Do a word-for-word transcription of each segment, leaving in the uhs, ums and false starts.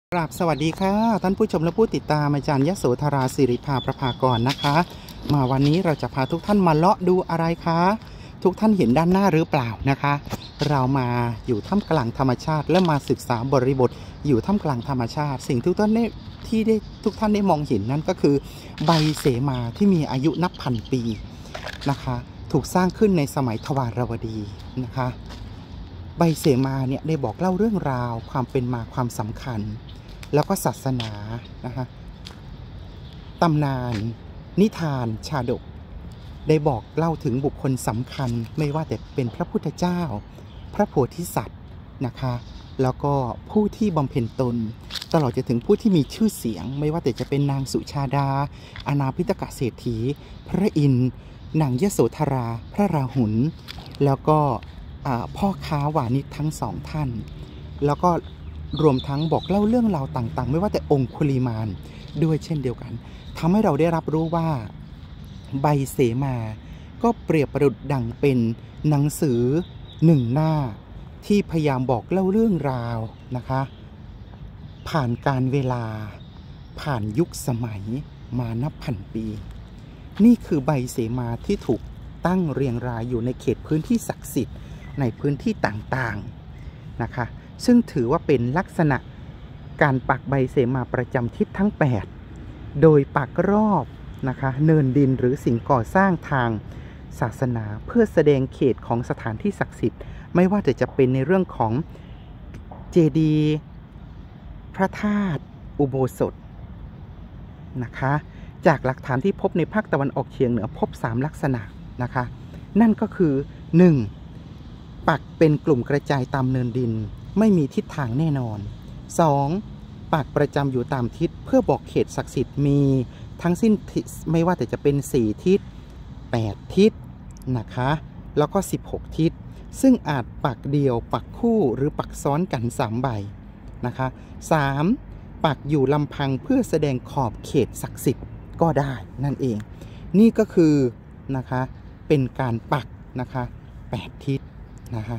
กราบสวัสดีค่ะท่านผู้ชมและผู้ติดตามอาจารย์ยโสธราสิริภาประภากรนะคะมาวันนี้เราจะพาทุกท่านมาเลาะดูอะไรคะทุกท่านเห็นด้านหน้าหรือเปล่านะคะเรามาอยู่ท่ามกลางธรรมชาติและมาศึกษาบริบทอยู่ท่ามกลางธรรมชาติสิ่งทุกท่านได้ที่ได้ทุกท่านได้มองเห็นนั่นก็คือใบเสมาที่มีอายุนับพันปีนะคะถูกสร้างขึ้นในสมัยทวารวดีนะคะใบเสมาเนี่ยได้บอกเล่าเรื่องราวความเป็นมาความสำคัญแล้วก็ศาสนานะคะตำนานนิทานชาดกได้บอกเล่าถึงบุคคลสำคัญไม่ว่าแต่เป็นพระพุทธเจ้าพระโพธิสัตว์นะคะแล้วก็ผู้ที่บำเพ็ญตนตลอดจนถึงผู้ที่มีชื่อเสียงไม่ว่าแต่จะเป็นนางสุชาดาอาณาพิตกเศรษฐีพระอินทร์นางยโสธราพระราหุลแล้วก็พ่อค้าวานิชทั้งสองท่านแล้วก็รวมทั้งบอกเล่าเรื่องราวต่างๆไม่ว่าแต่องคุลิมานด้วยเช่นเดียวกันทำให้เราได้รับรู้ว่าใบเสมาก็เปรียบประดุจดังเป็นหนังสือหนึ่งหน้าที่พยายามบอกเล่าเรื่องราวนะคะผ่านการเวลาผ่านยุคสมัยมานับพันปีนี่คือใบเสมาที่ถูกตั้งเรียงรายอยู่ในเขตพื้นที่ศักดิ์สิทธิ์ในพื้นที่ต่างๆนะคะซึ่งถือว่าเป็นลักษณะการปักใบเสมาประจำทิศทั้งแปดโดยปักรอบนะคะเนินดินหรือสิ่งก่อสร้างทางศาสนาเพื่อแสดงเขตของสถานที่ศักดิ์สิทธิ์ไม่ว่าจะจะเป็นในเรื่องของเจดีย์พระธาตุอุโบสถนะคะจากหลักฐานที่พบในภาคตะวันออกเฉียงเหนือพบสามลักษณะนะคะนั่นก็คือหนึ่งปักเป็นกลุ่มกระจายตามเนินดินไม่มีทิศทางแน่นอน สอง. ปักประจำอยู่ตามทิศเพื่อบอกเขตศักดิ์สิทธิ์มีทั้งสิ้นไม่ว่าแต่จะเป็นสี่ทิศแปดทิศนะคะแล้วก็สิบหกทิศซึ่งอาจปักเดียวปักคู่หรือปักซ้อนกันสามใบนะคะ สาม. ปักอยู่ลำพังเพื่อแสดงขอบเขตศักดิ์สิทธิ์ก็ได้นั่นเองนี่ก็คือนะคะเป็นการปักนะคะแปดทิศนะคะ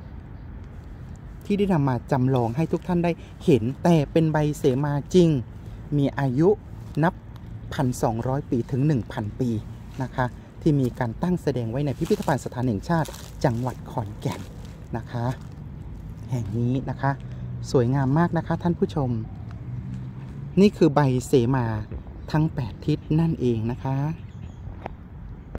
ที่ได้นำมาจำลองให้ทุกท่านได้เห็นแต่เป็นใบเสมาจริงมีอายุนับ หนึ่งพันสองร้อย ปีถึง หนึ่งพัน ปีนะคะที่มีการตั้งแสดงไว้ในพิพิธภัณฑ์สถานแห่งชาติจังหวัดขอนแก่นนะคะแห่งนี้นะคะสวยงามมากนะคะท่านผู้ชมนี่คือใบเสมาทั้งแปดทิศนั่นเองนะคะ